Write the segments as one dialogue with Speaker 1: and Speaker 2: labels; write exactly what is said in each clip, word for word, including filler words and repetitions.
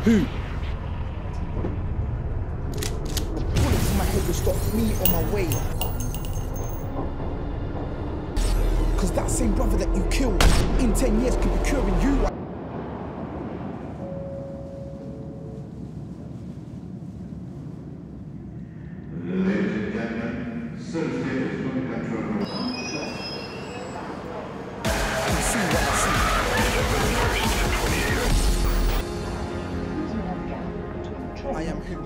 Speaker 1: Who? A bullet to my head will stop me on my way. Cause that same brother that you killed in ten years could be curing you.
Speaker 2: Ladies and gentlemen, Thursday is going to control room.
Speaker 1: I can see what I see. I am who?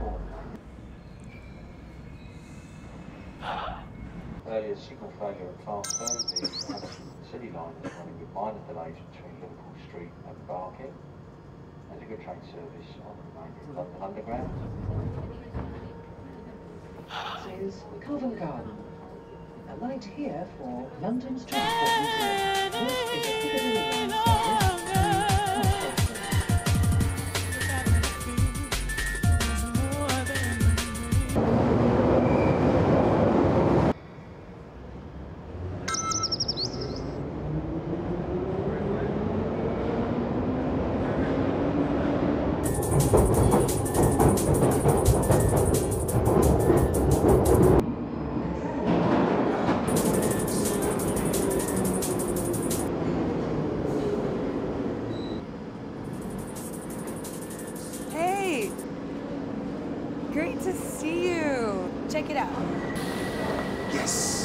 Speaker 3: Earlier signal failure at Class two, the City line is running with minor delays between Liverpool Street and Barking. There's a good train service on the remainder of London Underground.
Speaker 4: This is Covent Garden. A light here for London's Transport Museum. This is a Piccadilly line service.
Speaker 5: Hey! Great to see you. Check it out.
Speaker 1: Yes!